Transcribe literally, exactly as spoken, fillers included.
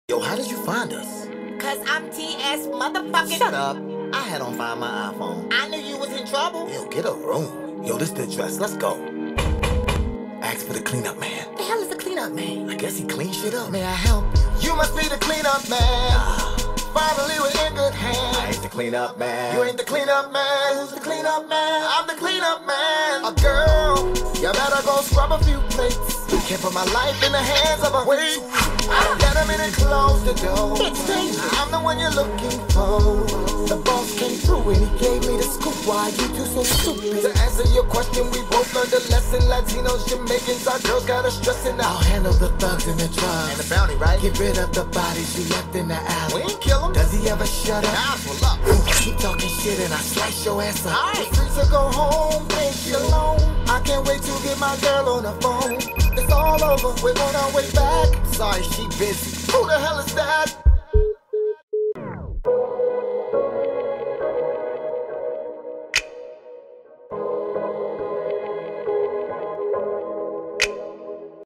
Yo, how did you find us? Cause I'm T S motherfucking. Shut up. I had on Find My iPhone. I knew you was in trouble. Yo, get a room. Yo, this the address. Let's go. Ask for the cleanup man. The hell is the cleanup man? I guess he cleans shit up. May I help you? You must be the cleanup man. Nah. Finally, we're in good hands. I ain't the cleanup man. You ain't the cleanup man. Who's the cleanup man? I'm the cleanup man. A girl, you better go scrub a few plates. Can't put my life in the hands of a wait. Let him in and close the door. It's dangerous. I'm the one you're looking for. The boss came through and he gave me the scoop. Why you two so stupid? To answer your question, we both learned a lesson. Latinos, Jamaicans, our girls got us stressing out. I'll handle the thugs and the drugs and the bounty, right? Get rid of the bodies you left in the alley. We ain't kill him. Does he ever shut up? Nah, well up. Keep talking shit and I slice your ass up. Right. It's free to go home, ain't she alone? I can't wait to get my girl on the phone. It's all over, we're on our way back. Sorry, she busy. Who the hell is that?